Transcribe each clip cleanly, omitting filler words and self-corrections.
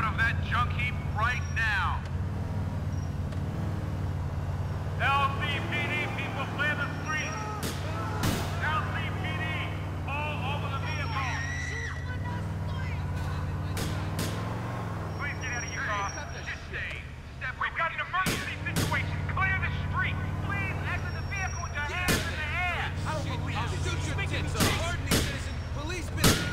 of that junk heap right now. LCPD, people clear the streets. LCPD, all over the vehicle. Please get out of your car. Just stay. We've got an emergency situation. Clear the street. Please exit the vehicle with your hands in the air. I don't believe this. Shoot your tits off. Pardon me, citizen. Police business.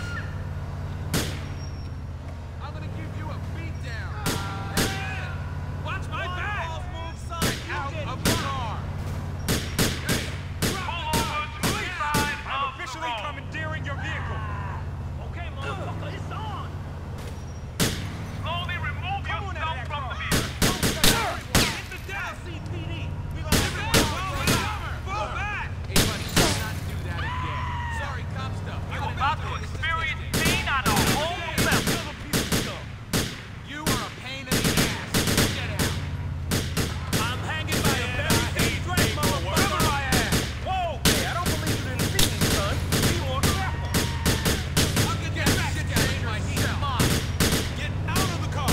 I'm gonna give you a beat down. Watch my back. Move side out of the car. Hey, Pull over to the side I'm of the officially road. commandeering your vehicle. Okay, motherfucker, it's on. Slowly remove Come on out yourself of that from car. the vehicle. Hit the down, CPD. We gonna have to fall back. Hey, buddy, do not do that again. Sorry, cop stuff. You're about to experience pain on a whole level. You are a pain in the ass. Get out. I'm hanging by a very thin thread, motherfucker. Cover my ass. Whoa, hey, I don't believe you didn't see me, son. Be more careful. I'll get that shit down in my heat. Come on. Get out of the car.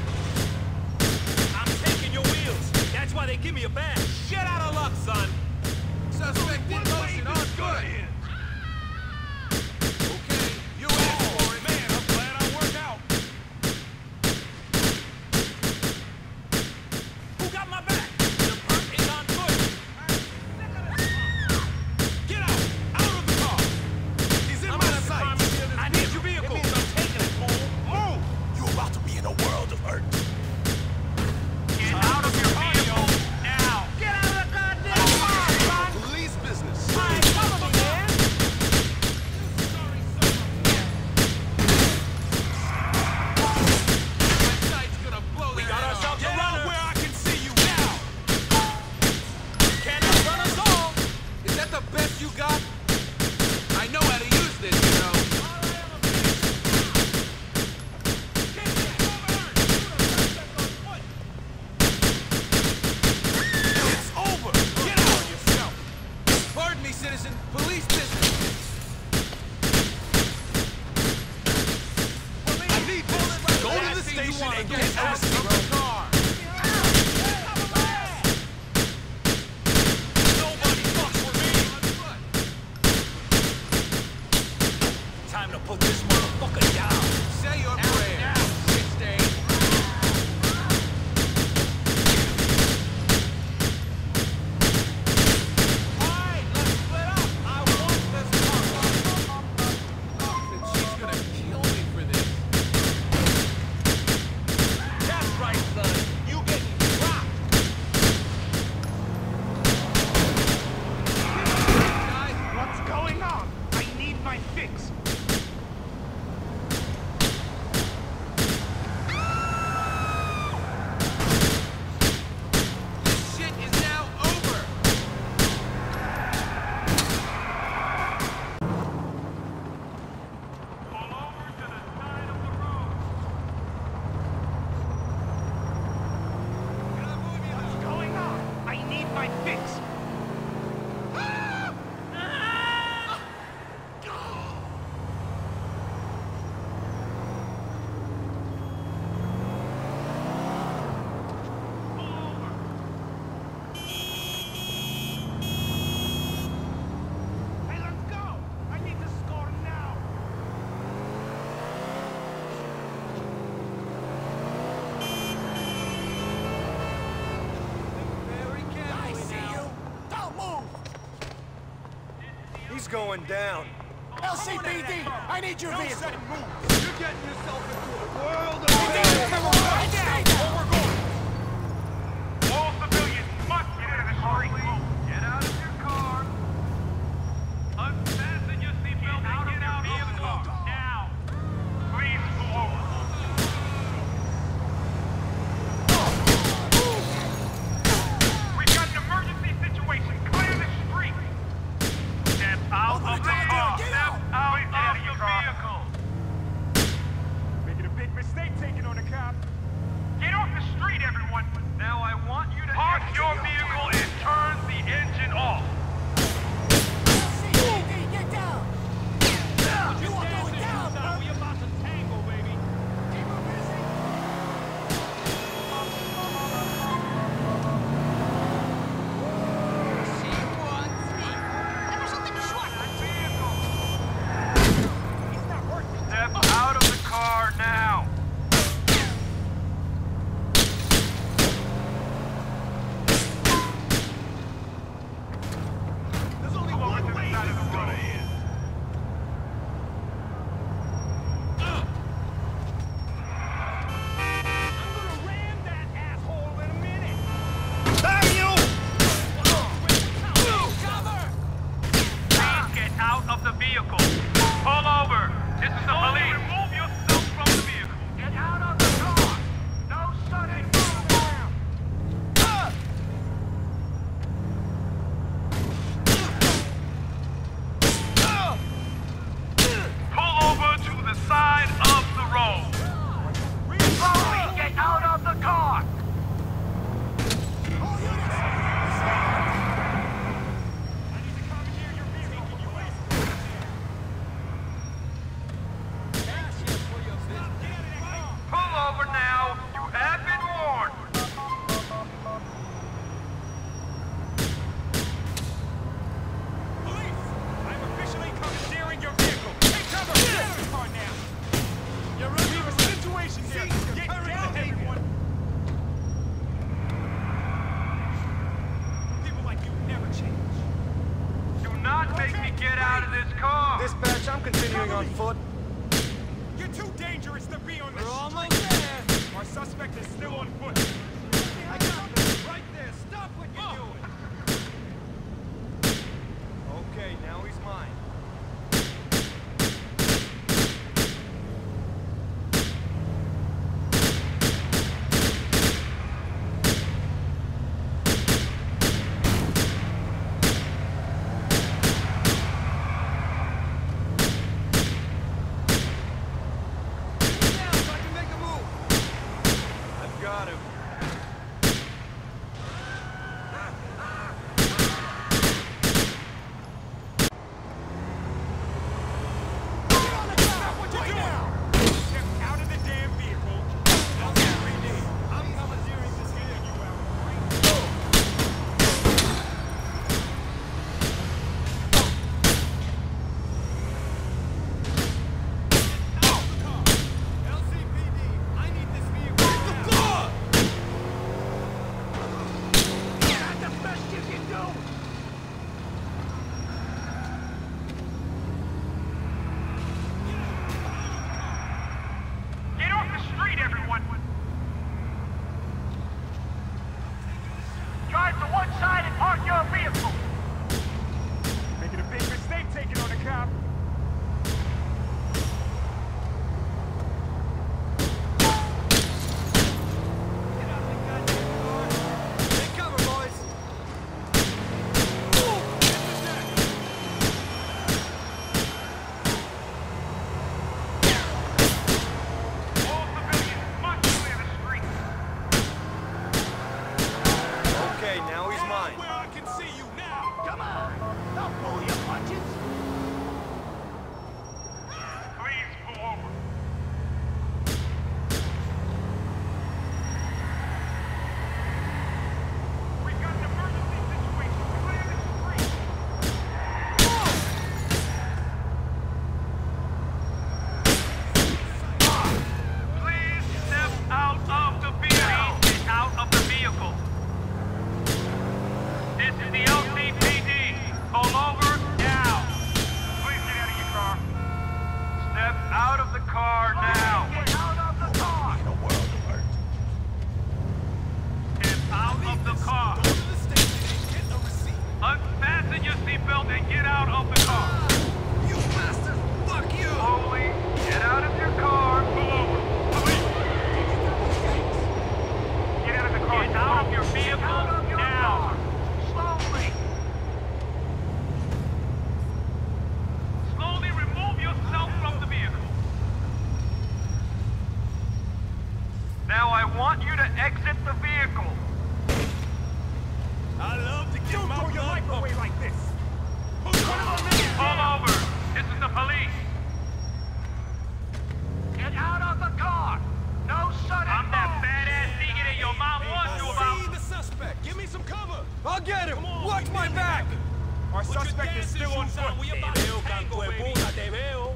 I'm taking your wheels. That's why they give me a badge. Shit out of luck, son. Suspect in motion on foot. Okay, you asked for it. Man, I'm glad I worked out. Who got my back? The perp is on foot. Get out of the car. He's in I'm my out of sight. time. I need your vehicle. It means I'm taking it, fool. Move. You're about to be in a world of hurt. Get out of your vehicle now. Get out of the goddamn car, son. Police business. All right, follow me, man. Sorry, son. My sight's gonna blow We that got head ourselves off. a Get out runner. where I can see you now. Cannot run us all. Is that the best you got? I know how to use this, you know. It's over. Get out yourself. Pardon me, citizen. Police business. I need this. Go to the station and get out out of the car. Nobody fucks with me. Time to put this motherfucker down. Say your prayer. Shit stain. Alright, let's split up. I want this car. She's gonna kill me for this. That's right, son. You getting dropped. Guys, What's going on? I need my fix. this shit is now over. Pull over to the side of the road. What's going on? I need my fix. Hey, let's go. I need to score now. Very carefully now. Don't move. He's going down. LCPD, I need your vehicle. You're getting yourself into a world of All civilians must get out of the street. Get out of your car. Unfasten your seatbelt and get out of the car. Now. Please pull over. We've got an emergency situation. Clear the street. Step out of the car. Step out of your vehicle. making a big mistake taking on a cop. Get off the street, everyone. Now I want you to park your vehicle and turn the engine off. CPD, get down. You are going down, bro. We about to tango, baby. Keep her busy. Suspect is still on foot. I got this right there. Stop what you're doing. Okay, now he's mine. Now so I can make a move. I've got him. Get on the ground! Right now! Step out of the damn vehicle. LCPD. I'm commandeering this here, you out. LCPD, I need this vehicle now. That's the best you can do! Get off the street, everyone! Drive to one side and park your vehicle! Making a big mistake taking on a cop. Get out the goddamn car. Take cover, boys. All civilians must clear the street! Okay, now he's mine. Where I can see you now. Come on! Don't pull your punches! Please pull over. We've got an emergency situation. Clear the street! Please step out of the vehicle. Get out of the vehicle. This is the LCPD. Pull over now. Please get out of your car. Step out of the car now. Get out of the car. In a world alert. Get out of the car. Go to the station and get a receipt. Unfasten your seatbelt and get out of the car. You bastard! Fuck you! Slowly get out of your car. Pull over. Police. Get out of the car. Get out of your vehicle now. Slowly. Slowly remove yourself from the vehicle. Now I want you to exit the vehicle. I love to get Don't my throw your blood life away pumping. like this. Pull over. This is the police. Get out of the car. No sudden I'm that badass nigga that your mom warned you I about. see the suspect. Give me some cover. I'll get him. Come on, Watch my get back. together. Our Put your suspect is dancing still on shoes foot. We about to tango, baby. te veo.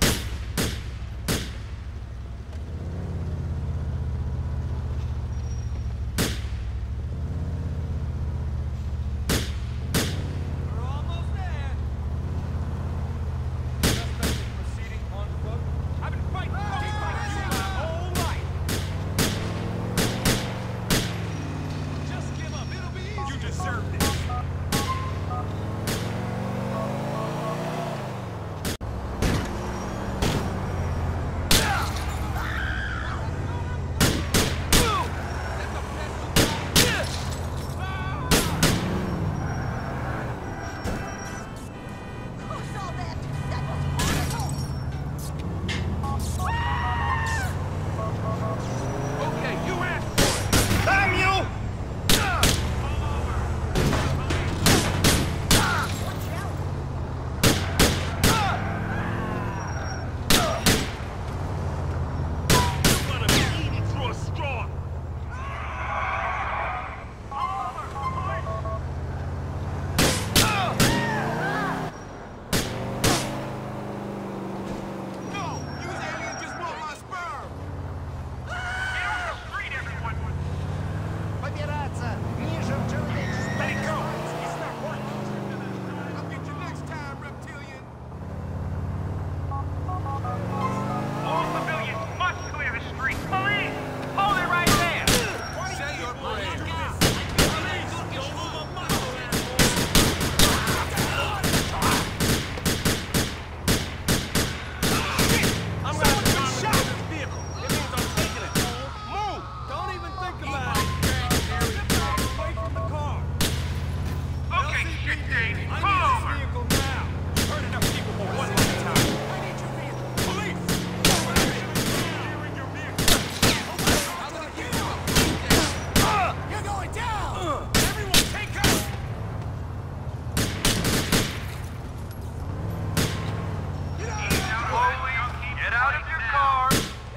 your car.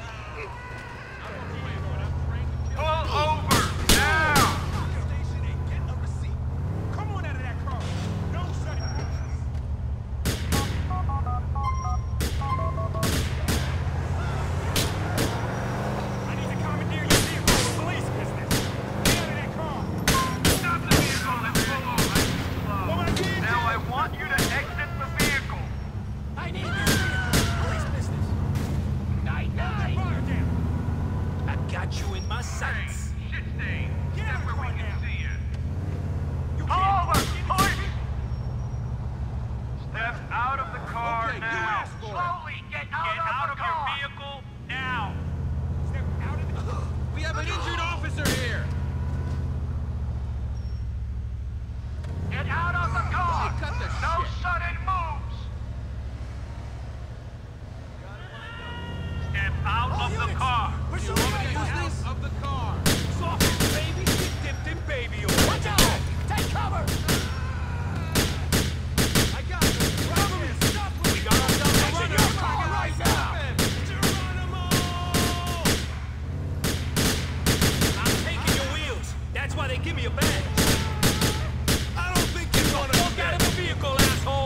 Pull over now. Station 8, get a receipt. Come on out of that car. No second guesses. I need to commandeer your vehicle for police business. Get out of that car. Stop the vehicle and pull over. Now I want you to exit the vehicle. I need this vehicle. Police business. Night, night. Fire down. I got you in my sights. Shit stain. Get out Step of the where we car can now. see you. You Pull can't over, park in the push. Step out of the car Okay, you now. asked for it. Slowly get out of your vehicle now. Step out of the... We have an injured officer here. Get out of the car. Cut the No shit. sudden moves. Step out of the car. Pursue Out of the car. Soft baby, get dipped in baby oil. Watch out! Take cover! I got you. Cover me. Stop. We got ourselves a Exit runner. your car right now! Geronimo! I'm taking your wheels. That's why they give me a badge. I don't think you're gonna Walk out of the vehicle, asshole.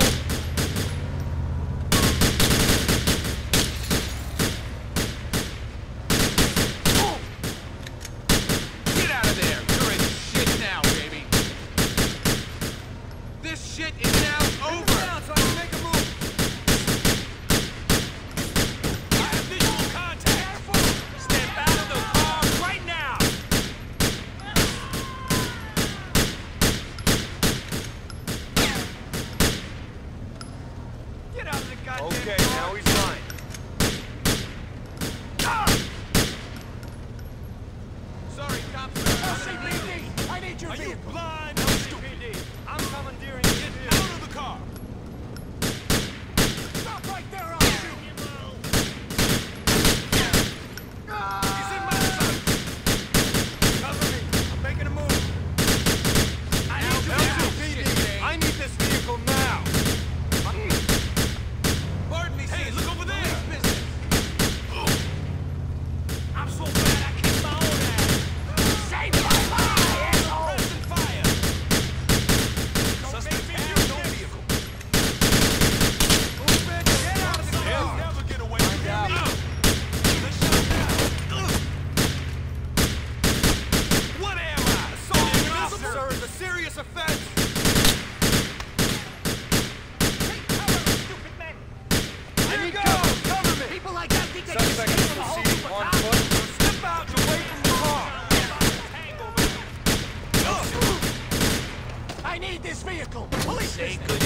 Get out of there! You're in shit now, baby! This shit is now over! Down so I can make a move! I have visual contact. Step out of the car right now. Get out of the goddamn Okay, car! now he's fine. Sorry, cops. LCPD! I need your Are you vehicle! blind? LCPD, I'm commandeering this vehicle. Out of the car! Stop right there, I'll shoot! He's in my sight! Cover me. I'm making a move. I need you LCPD, I need this vehicle now. Pardon me, Hey, sis. look over there. Police business. I'm so bad I kicked my own ass. Save my life, asshole! Pressing fire. Suspect down, no vehicle. Move it. Get out of the car! Yeah. Never get away from me! What am I? Assaulting an officer? Sir, it's a serious offense. Take cover, stupid men! I need cover. Cover me. People like that think they can Suspect escape is from the whole proceeding group of on cops! foot. Step out and away from the car. I need this vehicle! Police Say business! good